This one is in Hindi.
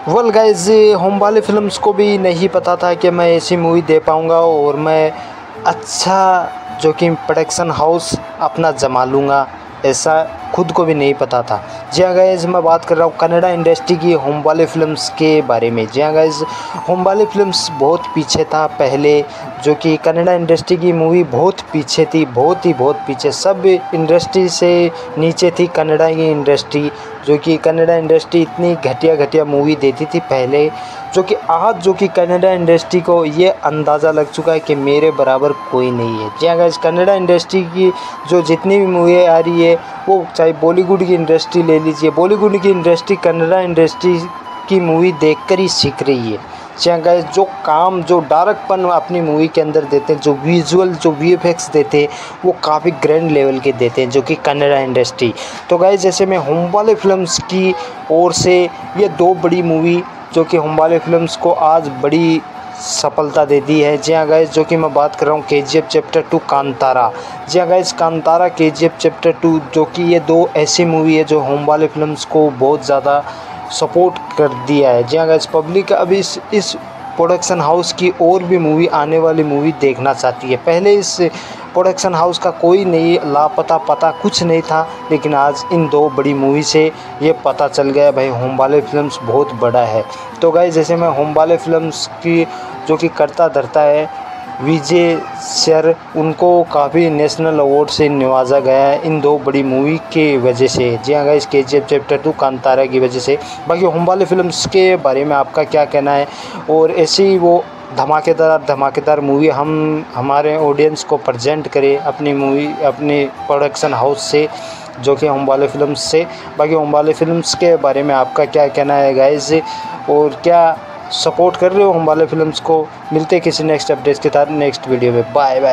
Well guys, Hombale films को भी नहीं पता था कि मैं ऐसी मूवी दे पाऊँगा और मैं अच्छा जो कि प्रोडक्शन हाउस अपना जमा लूँगा, ऐसा खुद को भी नहीं पता था। जी हाँ गाइस, मैं बात कर रहा हूँ कन्नड़ा इंडस्ट्री की होम वाले फिल्म्स के बारे में। जी हाँ गाइस, होम वाले फिल्म्स बहुत पीछे था पहले, जो कि कन्नड़ा इंडस्ट्री की मूवी बहुत पीछे थी, बहुत पीछे, सब इंडस्ट्री से नीचे थी कन्नड़ा की इंडस्ट्री। जो कि कन्नड़ा इंडस्ट्री इतनी घटिया मूवी देती थी पहले, जो कि आज जो कि कन्नड़ा इंडस्ट्री को ये अंदाज़ा लग चुका है कि मेरे बराबर कोई नहीं है। जी हाँ गाइस, कन्नड़ा इंडस्ट्री की जो जितनी भी मूवी आ रही है, वो चाहे बॉलीवुड की इंडस्ट्री ले लीजिए, बॉलीवुड की इंडस्ट्री कन्नड़ा इंडस्ट्री की मूवी देखकर ही सीख रही है। जी हाँ गाइस, जो काम, जो डार्कपन अपनी मूवी के अंदर देते हैं, जो विजुअल, जो वीएफएक्स देते हैं, वो काफ़ी ग्रैंड लेवल के देते हैं, जो कि कन्नड़ा इंडस्ट्री। तो गाइस, जैसे मैं होम वाले फिल्म्स की ओर से ये दो बड़ी मूवी जो कि होम वाले फिल्म्स को आज बड़ी सफलता दे दी है। जी हाँ गाइस, जो कि मैं बात कर रहा हूँ केजीएफ चैप्टर 2 कांतारा। जी हाँ गाइस, कांतारा, केजीएफ चैप्टर 2, जो कि ये दो ऐसी मूवी है जो होम वाले फिल्म्स को बहुत ज़्यादा सपोर्ट कर दिया है। जी हाँ गाइस, पब्लिक अब इस प्रोडक्शन हाउस की और भी मूवी, आने वाली मूवी देखना चाहती है। पहले इस प्रोडक्शन हाउस का कोई नहीं, लापता पता कुछ नहीं था, लेकिन आज इन दो बड़ी मूवी से ये पता चल गया भाई होम वाले फिल्म्स बहुत बड़ा है। तो गाइस, जैसे मैं होम वाले फिल्म्स की जो कि करता धरता है विजय सर, उनको काफ़ी नेशनल अवार्ड से नवाजा गया है इन दो बड़ी मूवी के वजह से। जी हाँ गाइस, केजीएफ चैप्टर 2 कांतारा की वजह से। बाकी होम वाले फिल्म्स के बारे में आपका क्या कहना है, और ऐसी ही वो धमाकेदार मूवी हम हमारे ऑडियंस को प्रेजेंट करें अपनी मूवी, अपने प्रोडक्शन हाउस से, जो कि होम वाले फिल्म्स से। बाकी होम वाले फिल्म्स के बारे में आपका क्या कहना है गाइस, और क्या सपोर्ट कर रहे हो होम वाले फिल्म्स को? मिलते हैं किसी नेक्स्ट अपडेट्स के साथ नेक्स्ट वीडियो में। Bye bye.